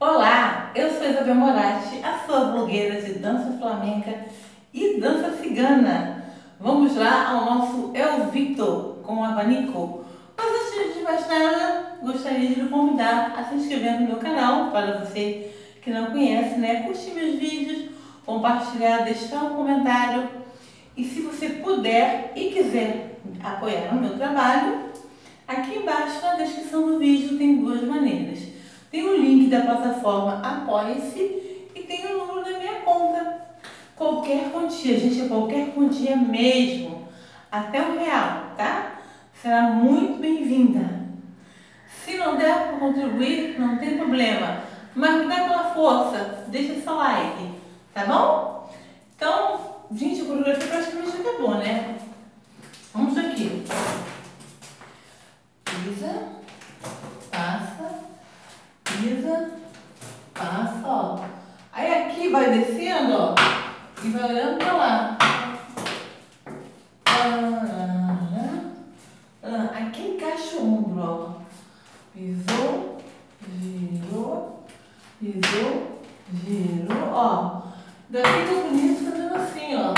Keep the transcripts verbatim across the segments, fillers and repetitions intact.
Olá, eu sou Isabel Moratti, a sua blogueira de dança flamenca e dança cigana. Vamos lá ao nosso El Victor com o abanico. Mas antes de mais nada, gostaria de lhe convidar a se inscrever no meu canal, para você que não conhece, né? Curtir meus vídeos, compartilhar, deixar um comentário. E se você puder e quiser apoiar o meu trabalho, aqui embaixo na descrição do vídeo tem duas maneiras. Tem o link da plataforma Apoie-se e tem o número da minha conta. Qualquer quantia, gente, é qualquer quantia mesmo, até um real, tá? Será muito bem-vinda. Se não der para contribuir, não tem problema, mas me dá aquela força, deixa seu like, tá bom? Então, gente, a coreografia praticamente acabou, né? Vamos aqui. Pisa, passa, pisa, passa, ó. Aí aqui vai descendo, ó, e vai olhando pra lá. Aqui encaixa o ombro, ó. Pisou, girou, pisou, girou, ó. Daqui tá bonito fazendo assim, ó.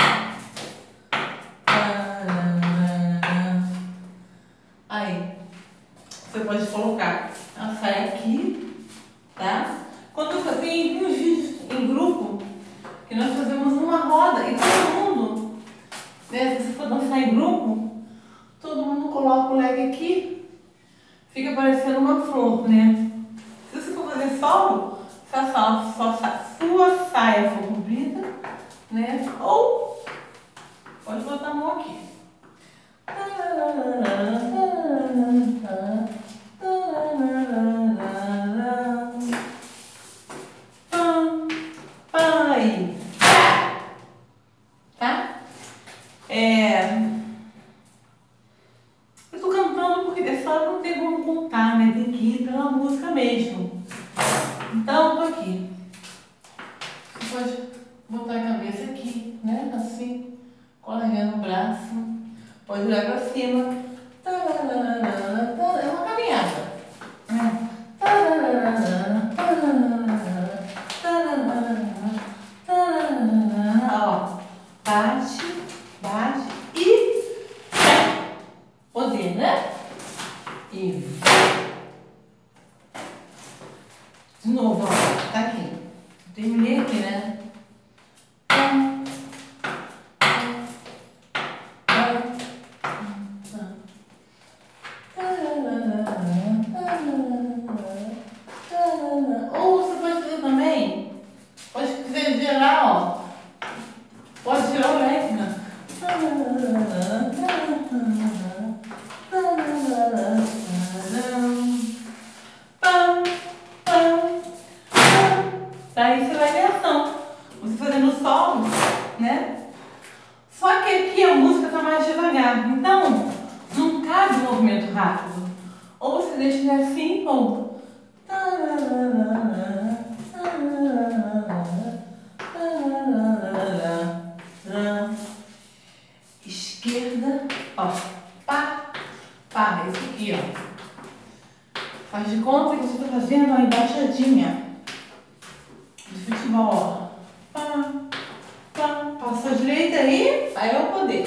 Aí, você pode colocar a saia aqui, tá? Quando eu tenho uns vídeos em grupo, que nós fazemos uma roda e todo mundo, né, se você for dançar em grupo, todo mundo coloca o leg aqui, fica parecendo uma flor, né? Se você for fazer solo, se a sua, sua, sua saia for comprida, né? Ou pode botar a mão aqui. Aí, tá? É, eu tô cantando porque dessa hora não tem como contar, né? Tem que ir pela música mesmo. Então, tô aqui. Você pode botar a cabeça aqui, né? Assim, correndo o braço. Pode olhar pra cima. É uma caminhada. Ó, bate, bate e poder, né? E de novo, ó, tá aqui. Terminei aqui, né? Ou você pode fazer também, pode fazer gerar, ó. Pode girar o leque, né? Daí você vai ver a ação. Você fazendo o solo, né? Só que aqui a música tá mais devagar. Então, não cabe um movimento rápido. Ou você deixa ele assim, ou... Esquerda, ó, pá, pá, esse aqui, ó. Faz de conta que você está fazendo uma embaixadinha de futebol, ó. Pá, pá, passa a direita aí, aí é o poder.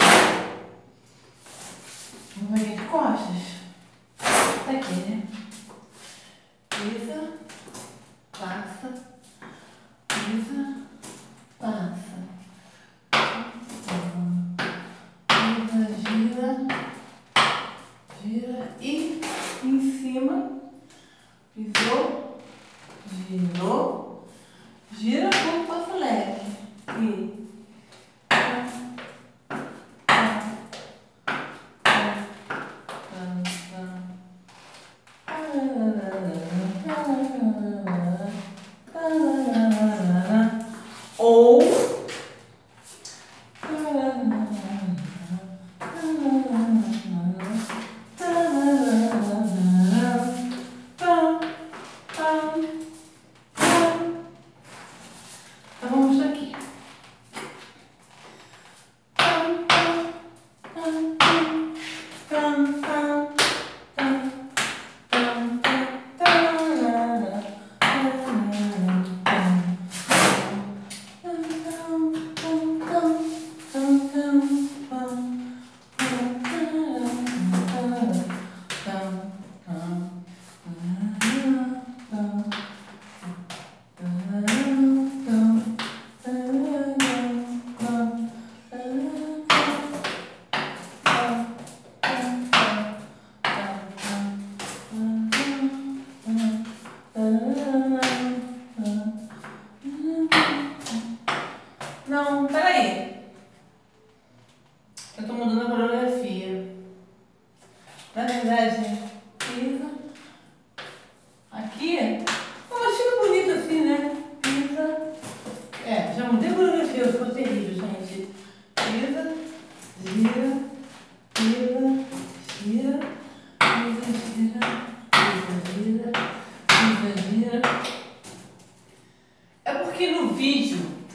Vamos ver de costas. Tá aqui, né? Pisa, passa, pisa, passa. Pisa, gira, gira e em cima, pisou, girou, gira com passa leve. E ou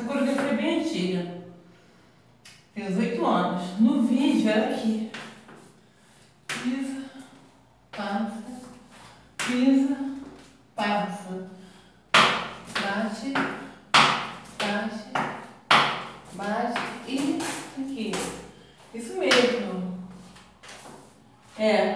Essa coreografia é bem antiga. Tem uns oito anos. No vídeo era aqui. Pisa, passa, pisa, passa. Bate, bate, bate e aqui. Isso mesmo. É.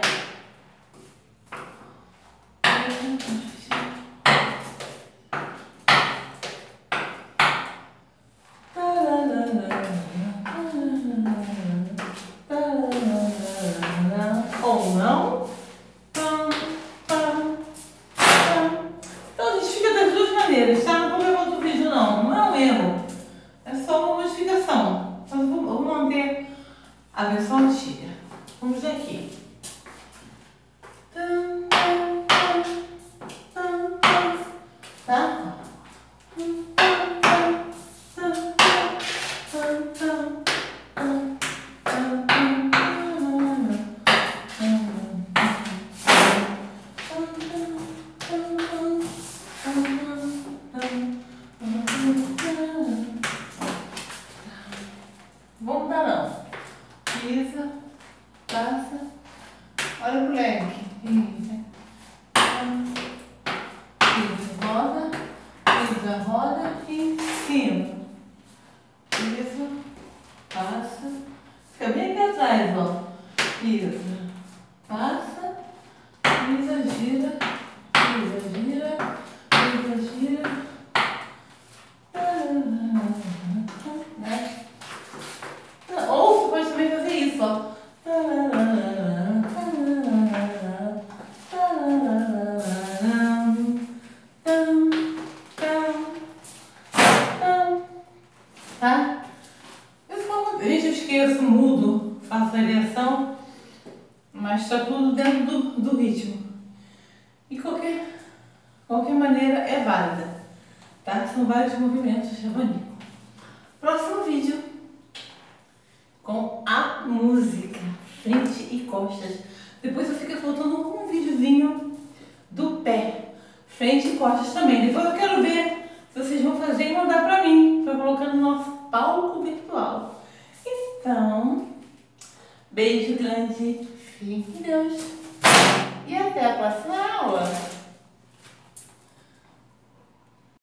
Ou não. Então a gente fica das duas maneiras, tá? Não vou levar outro vídeo não, não é um erro. É só uma modificação. Mas eu vou manter a versão antiga. Vamos ver aqui. Tá? Vamos dar não. Pisa, passa. Olha pro leque. Pisa, roda. Pisa, roda e em cima. Pisa, passa. Fica bem aqui atrás, ó. Pisa, passa. Pisa, gira. Pisa, gira. Pisa, gira. Né? Ou você pode também fazer isso, ó. Tá? Gente, eu esqueço, mudo, faço variação, mas tá tudo dentro do, do ritmo. E qualquer, qualquer maneira é válida, tá? São vários movimentos de abanico. Próximo vídeo com a música, frente e costas. Depois eu fico voltando com um videozinho do pé, frente e costas também. Depois eu quero ver se vocês vão fazer e mandar pra mim, pra colocar no nosso palco virtual. Então, beijo grande, fique com Deus e até a próxima aula.